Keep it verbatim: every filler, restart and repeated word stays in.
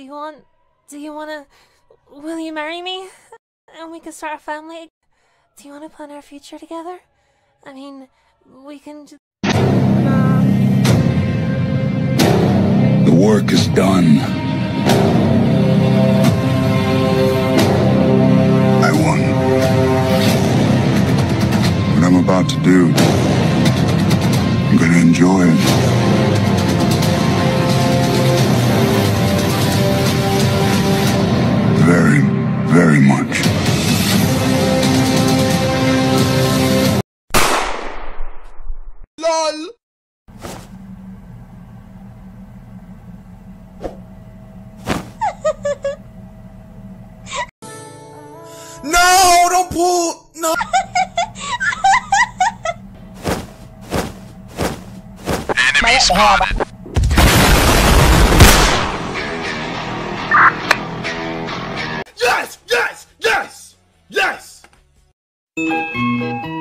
you want... Do you wanna... Will you marry me? And we can start a family? Do you want to plan our future together? I mean, we can just... The work is done. I won. What I'm about to do, I'm gonna enjoy it. Very, very much. LOL! No, don't pull! No! Enemy spotted. Yes! Yes! Yes! Yes!